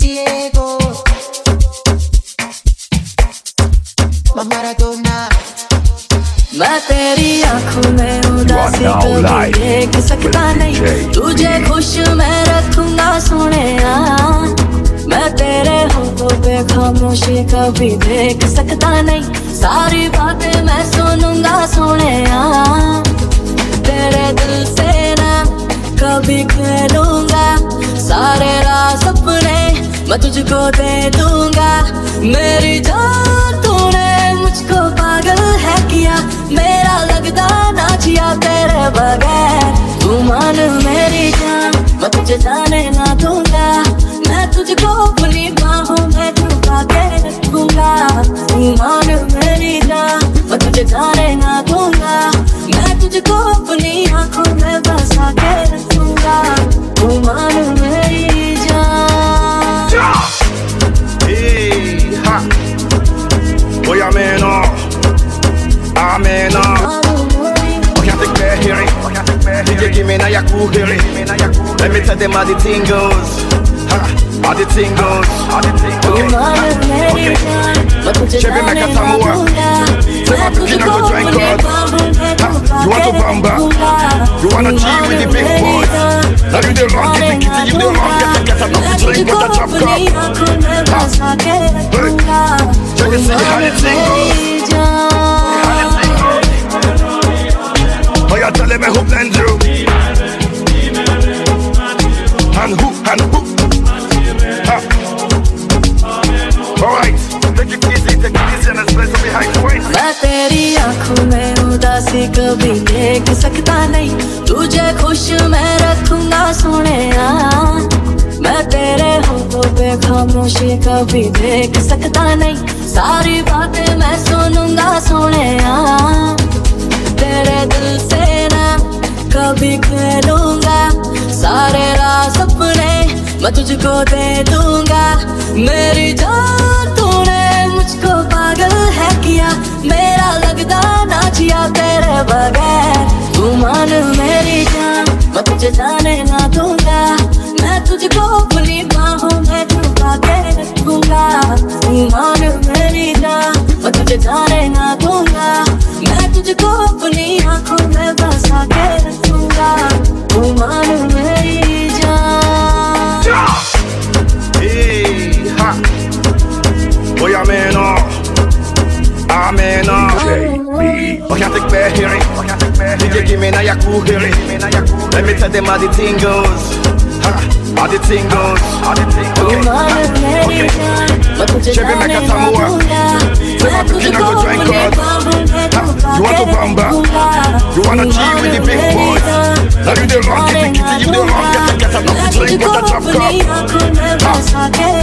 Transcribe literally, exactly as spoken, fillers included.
Diego, Maradona. मैं तेरी आँखों में उदासी कभी देख सकता नहीं, तुझे खुश मैं रखूंगा सोनिया। मैं तेरे होठों पे खामोशी कभी देख सकता नहीं, सारी बातें मैं सुनूंगा सोनिया। तेरे दिल से ना कभी खेलूंगा, सारे राज सपने मैं तुझको दे दूंगा। मेरी जान तूने मुझको पागल है किया, मेरा लगदा ना जिया तेरे बगैर। तू मान मेरी जान, मैं तुझे जाने ना दूंगा, मैं तुझको अपनी बाहों में छुपा के रखूंगा। तू मान मेरी जान, मैं तुझे जाने ना दूंगा, मैं तुझको अपनी आंखों में बसा के रखूंगा। तू मान मेरी जान। Hey, ha. Boy, I'm in awe. I'm in awe. Oh, can't take me here. D J, give me now your cool here. Let me tell them how the thing goes. Ha, how the thing goes. Okay, okay. Chevy make a tamua. Say my cooking and go drink God. Ha, you want to bamba? You wanna G with the big boys? Now you the wrong, get the kitty, you the wrong, get the get a no drink with a drop cup. Ha, hey, check it, see how the thing goes. How the thing goes. Oh, you tell me who blend you. And who, and who. Ha. Alright, take it easy, take it easy and let's play some behind the way. मैं तेरी आँखों में उदासी कभी देख सकता नहीं, तुझे खुश मैं रखूंगा सोनिया। मैं तेरे होठों पे खामोशी कभी देख सकता नहीं, सारी बातें मैं सुनूंगा सोनिया। तेरे दिल से ना कभी खेलूंगा, सारे राज सपने मैं तुझको दे दूंगा। मेरी जान तूने मुझको पागल है किया, मेरा लगदा ना जिया तेरे बगैर। तू मान मेरी जान, मैं तुझे जाने ना दूंगा, मैं तुझको अपनी बाहों में छुपा के रखूंगा। तू मान मेरी जान, मैं तुझे जाने ना दूंगा, मैं तुझको अपनी आंखों में बसा के रखूंगा। तू मान मेरी जान। Hey, ha. Boy, I'm in awe. I'm in awe. Oh, can't take me here. D J, give me now your cool here. Let me tell them how the thing goes. Ha, how the thing goes. Okay, okay. Chevy make a tamua. Say my cooking and go drink God. Ha, you want to bamba? You wanna G with the big boys? Now you the wrong, get the kitty, you the wrong, get the get a no drink with a drop cup. Ha.